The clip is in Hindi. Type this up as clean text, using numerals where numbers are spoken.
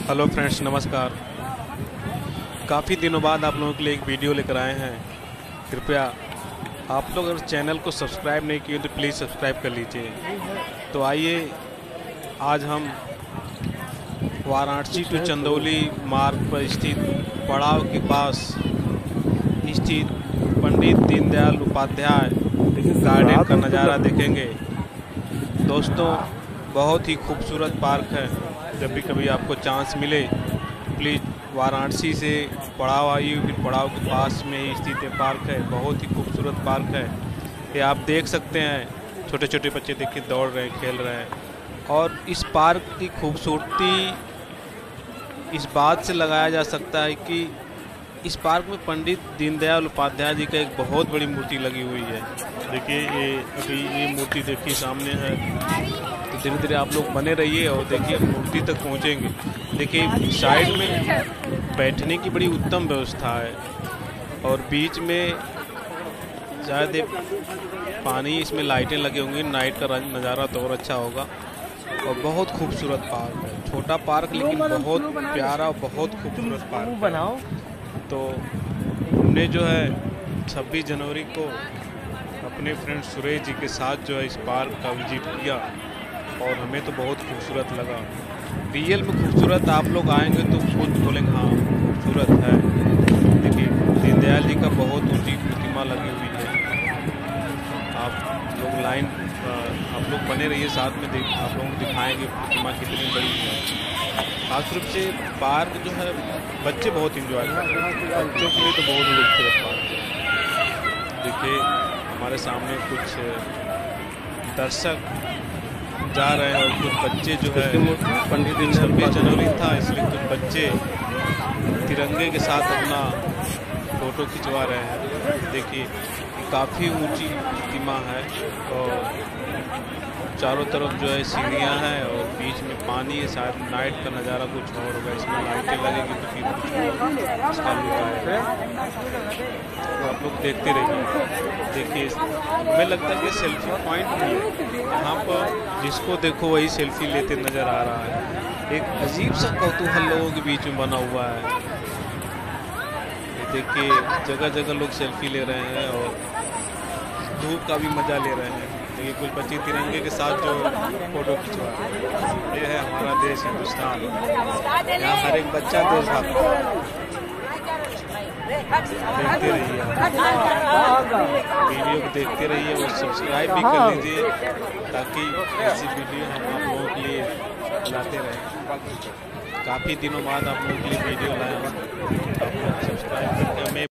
हेलो फ्रेंड्स, नमस्कार। काफ़ी दिनों बाद आप लोगों के लिए एक वीडियो लेकर आए हैं। कृपया आप लोग अगर चैनल को सब्सक्राइब नहीं किए तो प्लीज़ सब्सक्राइब कर लीजिए। तो आइए, आज हम वाराणसी टू चंदौली मार्ग पर स्थित पड़ाव के पास स्थित पंडित दीनदयाल उपाध्याय गार्डन का नज़ारा देखेंगे। दोस्तों, बहुत ही खूबसूरत पार्क है। जब भी कभी आपको चांस मिले प्लीज़ वाराणसी से पड़ाव आइए। फिर पड़ाव के पास में ही स्थित पार्क है, बहुत ही खूबसूरत पार्क है। ये आप देख सकते हैं, छोटे छोटे बच्चे देखिए दौड़ रहे हैं, खेल रहे हैं। और इस पार्क की खूबसूरती इस बात से लगाया जा सकता है कि इस पार्क में पंडित दीनदयाल उपाध्याय जी का एक बहुत बड़ी मूर्ति लगी हुई है। देखिए, ये मूर्ति देखिए सामने है। तो धीरे धीरे आप लोग बने रहिए और देखिए मूर्ति तक पहुंचेंगे। देखिए, साइड में बैठने की बड़ी उत्तम व्यवस्था है और बीच में शायद पानी, इसमें लाइटें लगे होंगी। नाइट का नज़ारा तो और अच्छा होगा। और बहुत खूबसूरत पार्क है, छोटा पार्क लेकिन बहुत प्यारा, बहुत खूबसूरत पार्क है। तो हमने जो है 26 जनवरी को अपने फ्रेंड सुरेश जी के साथ जो है इस पार्क का विजिट किया और हमें तो बहुत खूबसूरत लगा। रियल में खूबसूरत, आप लोग आएंगे तो खुद बोलेंगे हाँ खूबसूरत है। देखिए, दीनदयाल जी का बहुत ऊंची प्रतिमा लगी हुई है। आप लोग बने रहिए साथ में, आप लोगों को दिखाएंगे प्रतिमा कितनी बड़ी है। खास रूप से पार्क जो है बच्चे बहुत इंजॉय करते हैं, बच्चों के लिए तो बहुत खूबसूरत पार्क है। देखिए, हमारे सामने कुछ दर्शक जा रहे हैं और कुछ बच्चे जो है, पंडित 26 जनवरी था इसलिए कुछ बच्चे तिरंगे के साथ अपना फोटो खिंचवा रहे हैं। देखिए, काफ़ी ऊंची प्रतिमा है और चारों तरफ जो है सीढ़ियाँ हैं और बीच में पानी है। शायद नाइट का नज़ारा कुछ और होगा, इसमें लाइटें लगेगी तो फिर कुछ और इसका लुक आएगा। तो आप लोग देखते रहिए। देखिए, हमें लगता है कि सेल्फी पॉइंट भी है यहाँ पर, जिसको देखो वही सेल्फी लेते नज़र आ रहा है। एक अजीब सा कौतूहल लोगों के बीच में बना हुआ है। देखिए, जगह जगह लोग सेल्फी ले रहे हैं और धूप का भी मज़ा ले रहे हैं। ये कुछ बच्चे तिरंगे के साथ जो फोटो खिंचवा रहे हैं। ये है हमारा देश हिंदुस्तान, यहाँ हर एक बच्चा देशभक्त है। देखते रहिए, वीडियो को देखते रहिए और सब्सक्राइब भी कर लीजिए ताकि ऐसी वीडियो हम आप लोगों के लिए लाते रहें। काफ़ी दिनों बाद आप लोगों के लिए वीडियो लाए हैं।